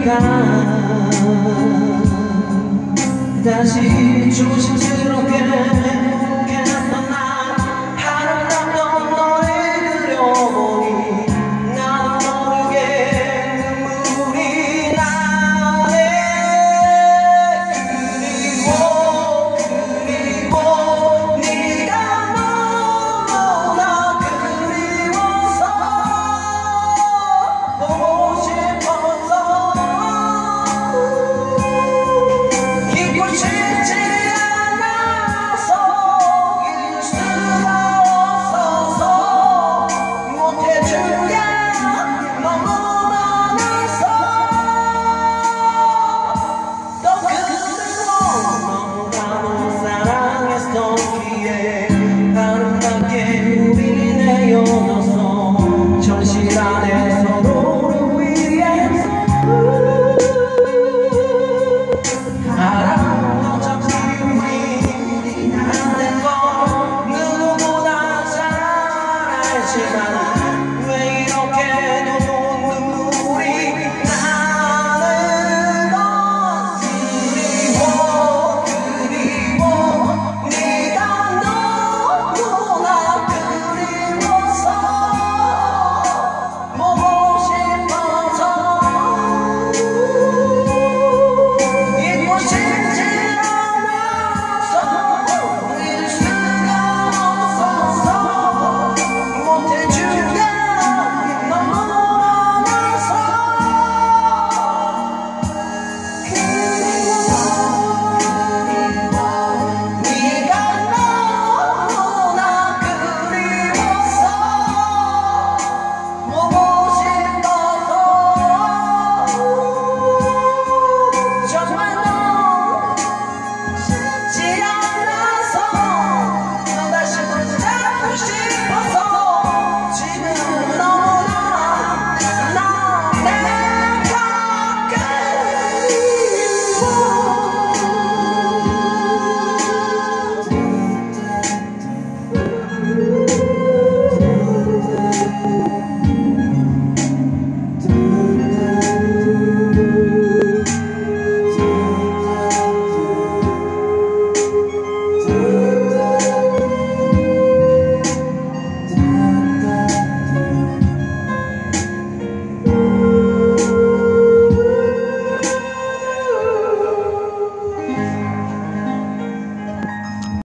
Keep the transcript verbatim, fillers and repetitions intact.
그리울까 다시 조심스럽게 행복했던 날 아름답던 너를 그려보니 나도 모르게 눈물이 나네. 그리워 그리워 네가 너무나 그리워서 보고 싶어서 잊고 싶지 않아서 잊을 수가 없어서 못해준 게 너무 많아서 또 그리워 너무나도 사랑했었기에 아름답게 우리 내어졌어 현실 안에 서로를 위해서 알아 어차피 우리 안 된 건 누구보다 잘 알지만 왜 이렇게도 눈물이 나는 건지. 그리워 그리워 네가 너무나 그리워서 보고 싶어서 잊고 싶지 않아서 잊을 수가 없어서 못해준 게 너무 많아서 그리워 네가 너무나 그리워서 보고 싶어서 정말 너 쉽지 않아서 너 다시 붙잡고 싶어서 지금 너무나 나 내가 그리워.